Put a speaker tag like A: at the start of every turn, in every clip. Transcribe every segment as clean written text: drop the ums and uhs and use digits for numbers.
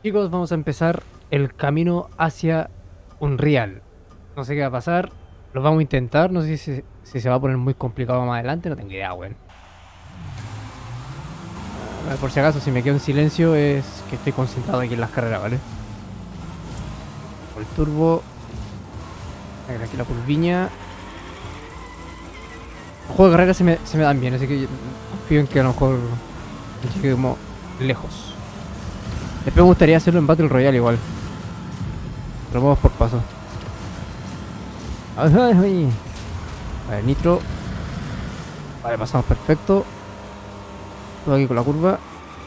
A: Chicos, vamos a empezar el camino hacia Unreal. No sé qué va a pasar, lo vamos a intentar. No sé si se va a poner muy complicado más adelante, no tengo idea, weón. Por si acaso, si me quedo en silencio es que estoy concentrado aquí en las carreras, ¿vale? Por el turbo. Aquí la curviña. Los juegos de carreras se me dan bien, así que yo confío en que a lo mejor llegue como lejos. Después me gustaría hacerlo en Battle Royale igual. Pero vamos por paso. A ver, nitro. Vale, pasamos perfecto. Todo aquí con la curva.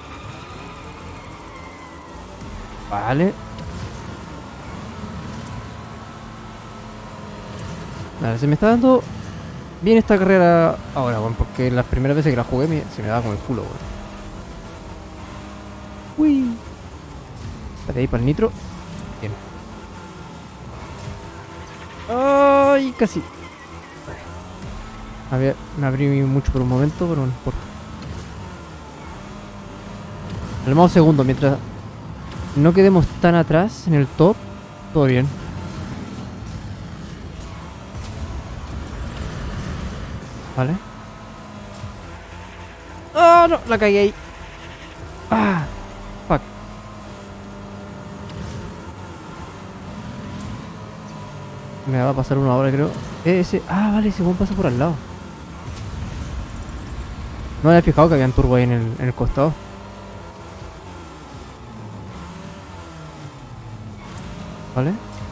A: Vale. Vale, se me está dando bien esta carrera ahora, bueno, porque las primeras veces que la jugué se me daba con el culo, weón. Uy. Espérate ahí para el nitro. Bien. Ay, casi. A ver, me abrí mucho por un momento, pero no importa. El modo segundo, mientras no quedemos tan atrás en el top, todo bien. Vale. ¡Oh, no! La cagué ahí. ¡Ah! Fuck. Me va a pasar uno ahora, creo. Ese... Ah, vale, ese buen pasa por al lado. No me había fijado que había un turbo ahí en el costado. Vale.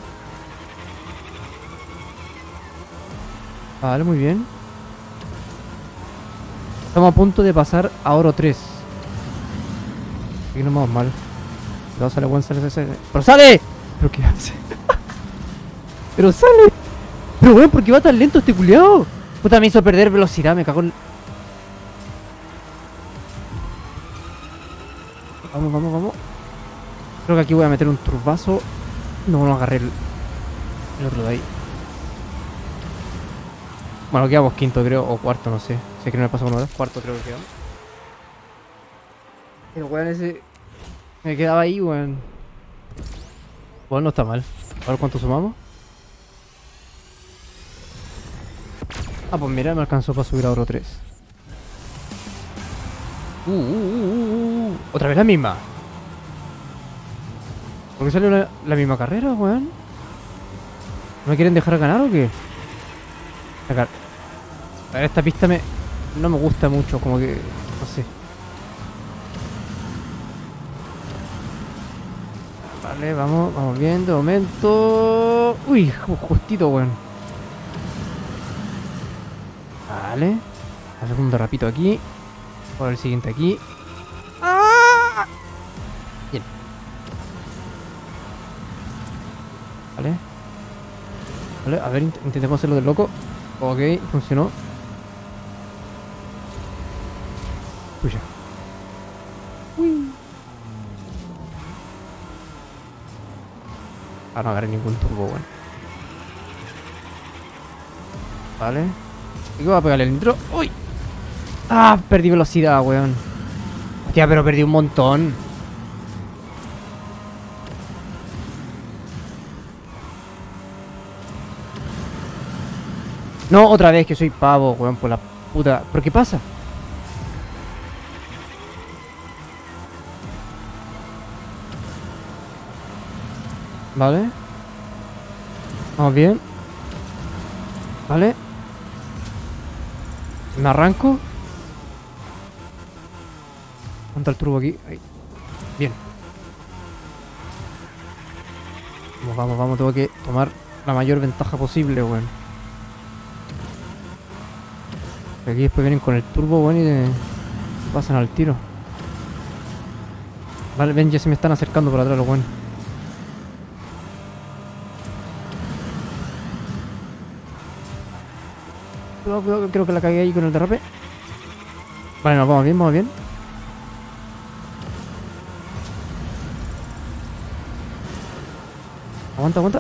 A: Vale, muy bien. Estamos a punto de pasar a oro 3. Aquí no vamos mal. No sale buen, sale. ¡Pero sale! ¿Pero qué hace? ¡Pero sale! Pero bueno, ¿por qué va tan lento este culiao? Puta, me hizo perder velocidad, me cagó el... Vamos, vamos, vamos. Creo que aquí voy a meter un turbazo. No agarré el otro de ahí. Bueno, quedamos quinto, creo, o cuarto, no sé. Sé que no me pasa con uno, cuarto creo que quedamos. El weón ese me quedaba ahí, weón. Bueno, no está mal. A ver cuánto sumamos. Ah, pues mira, me alcanzó para subir a oro 3. Otra vez la misma. ¿Por qué salió la misma carrera, weón? ¿No me quieren dejar ganar o qué? Sacar. A ver, esta pista no me gusta mucho, como que... No sé. Vale, vamos bien, de momento... Uy, justito, weón. Vale. La segunda rapito aquí. Por el siguiente aquí. ¡Ah! Bien. Vale. Vale, a ver, intentemos hacerlo del loco. Ok, funcionó. Puya. Uy. Ah, no agarré ningún turbo, bueno. Vale. ¿Y qué va a pegarle el nitro? ¡Uy! ¡Ah! Perdí velocidad, weón. Hostia, pero perdí un montón. No, otra vez que soy pavo, weón, por la puta... ¿Pero qué pasa? Vale. Vamos bien. Vale. Me arranco. ¿Cuánto el turbo aquí? Ahí. Bien. Vamos. Tengo que tomar la mayor ventaja posible, weón. Aquí después vienen con el turbo, weón, y pasan al tiro. Vale, ven, ya se me están acercando por atrás los weón. Cuidado, creo que la cagué ahí con el derrape. Vale, nos vamos bien. Aguanta.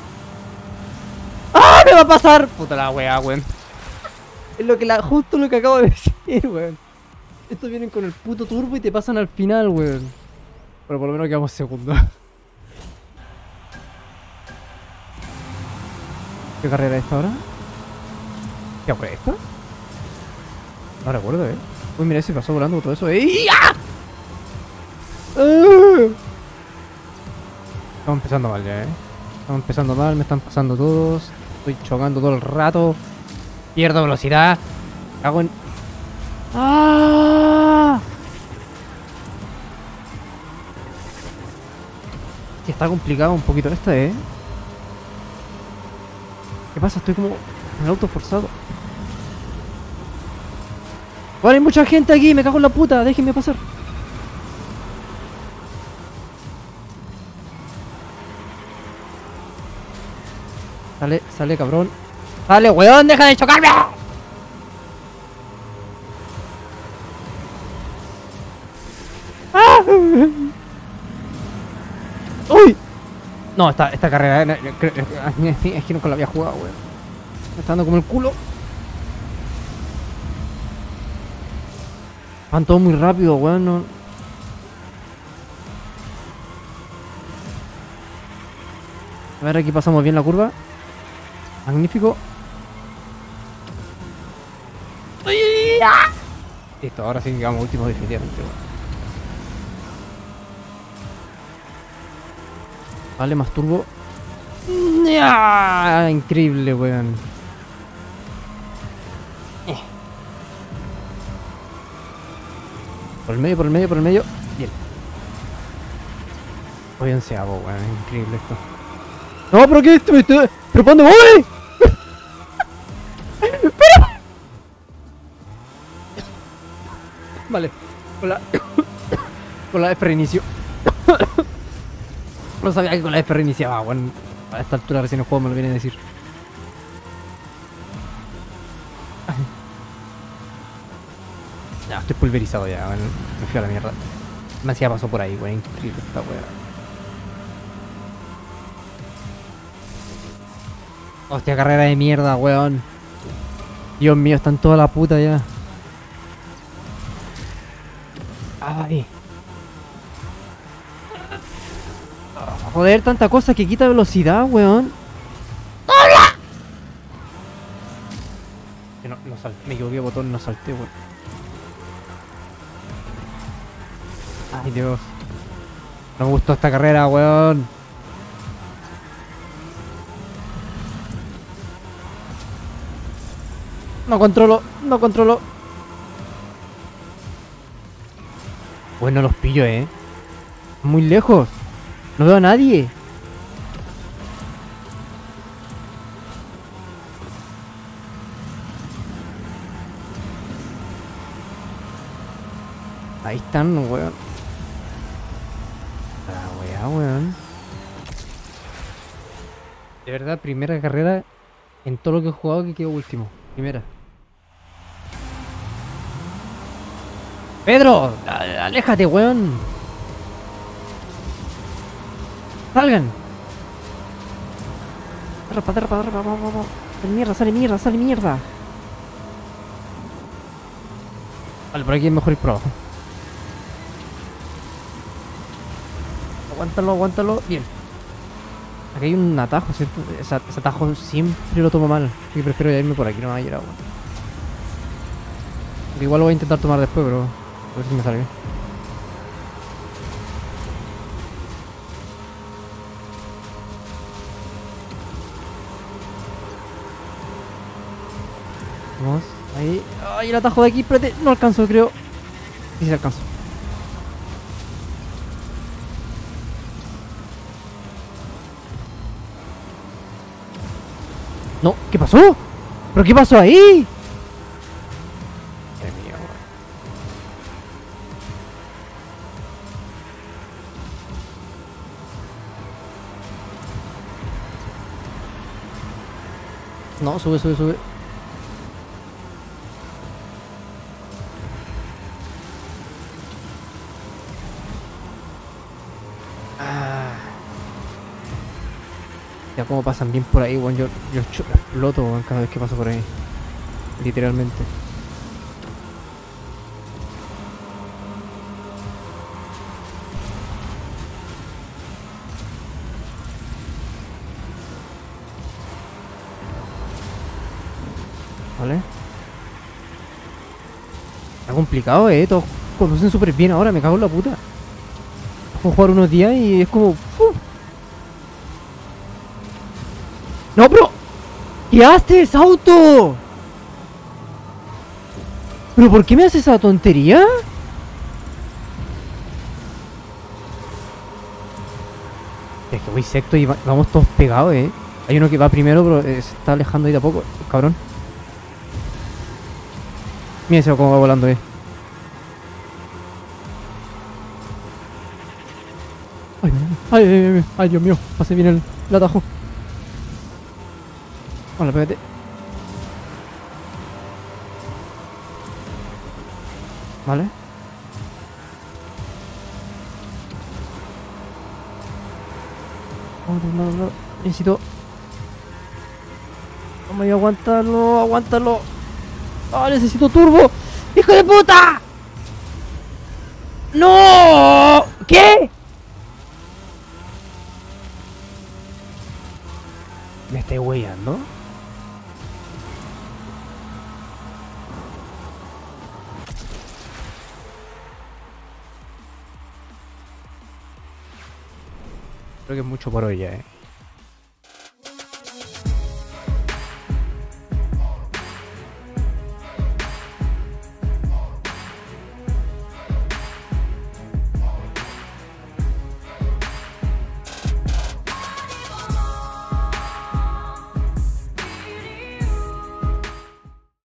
A: ¡Ah! ¡Me va a pasar! Puta la wea, weón. Es justo lo que acabo de decir, weón. Estos vienen con el puto turbo y te pasan al final, weón. Pero por lo menos quedamos segundos. ¿Qué carrera es esta ahora? ¿Qué fue esta? No recuerdo, Uy, mira, se pasó volando todo eso. ¡Ah! Estamos empezando mal ya, Estamos empezando mal, me están pasando todos. Estoy chocando todo el rato. Pierdo velocidad. Cago en... ¡Ah! Sí, está complicado un poquito esta, ¿Qué pasa? Estoy como en el auto forzado. Vale, hay mucha gente aquí, me cago en la puta, déjenme pasar. Sale, sale, cabrón. Sale, weón, deja de chocarme. ¡Ah! ¡Uy! No, esta carrera es que nunca la había jugado, weón. Me está dando como el culo. Van todos muy rápido, weón. No. A ver, aquí pasamos bien la curva. Magnífico. Listo, ahora sí que vamos último definitivamente, weón. Vale, más turbo. Increíble, weón. Por el medio, por el medio, por el medio. Bien. Voy onceavo, weón. Increíble esto. No, pero ¿qué? ¿Pero para dónde voy? ¡Pero! Vale. Con la F reinicio. No sabía que con la F reiniciaba, weón. A esta altura recién el juego me lo viene a decir. Ya, estoy pulverizado ya, weón. Me fui a la mierda. Me hacía paso por ahí, weón. Increíble esta weón. Hostia, carrera de mierda, weón. Dios mío, están toda la puta ya. Ay. Joder, tanta cosa que quita velocidad, weón. No salté, me equivoqué de botón, no salté, weón. Ay, Dios. No me gustó esta carrera, weón. No controlo, no controlo. Bueno, los pillo, muy lejos. No veo a nadie. Ahí están, weón. La weá, weón. De verdad, primera carrera en todo lo que he jugado que quedó último. Primera. ¡Pedro! ¡Aléjate, weón! ¡Salgan! Derrapa, derrapa, derrapa, vamos. Sale mierda, sale mierda, sale mierda. Vale, por aquí es mejor ir por abajo. Aguántalo, aguántalo. Bien. Aquí hay un atajo, ¿cierto? Ese atajo siempre lo tomo mal. Así que prefiero ya irme por aquí, no me va a ir agua. Igual lo voy a intentar tomar después, pero a ver si me sale bien. Vamos, ahí. ¡Ay, el atajo de aquí! Espérate, no alcanzo, creo. Sí, sí alcanzo. No, ¿qué pasó? ¿Pero qué pasó ahí? No, sube, sube, sube. Ya como pasan bien por ahí, weón. Yo exploto, weón, cada vez que paso por ahí. Literalmente. Vale. Está complicado, todos conducen súper bien ahora, me cago en la puta. Vamos a jugar unos días y es como... ¡No, pero! ¿Qué haces, auto? ¿Pero por qué me haces esa tontería? Es que voy secto y vamos todos pegados, Hay uno que va primero, pero se está alejando ahí de a poco, cabrón. Mira ese cómo va volando, Ay, ay, Dios mío, pasé bien el atajo. Hola, pégate. Vale. No. Necesito... Vamos a aguantarlo, aguántalo. ¡Ah, necesito turbo! ¡Hijo de puta! ¡No! ¿Qué? ¿Me estáis weyando? Creo que es mucho por hoy ya,